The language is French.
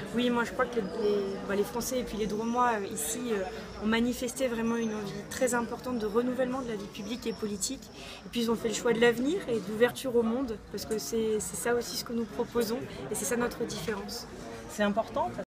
Oui, moi je crois que les Français et puis les Drômois ici ont manifesté vraiment une envie très importante de renouvellement de la vie publique et politique. Et puis ils ont fait le choix de l'avenir et d'ouverture au monde, parce que c'est ça aussi ce que nous proposons et c'est ça notre différence. C'est important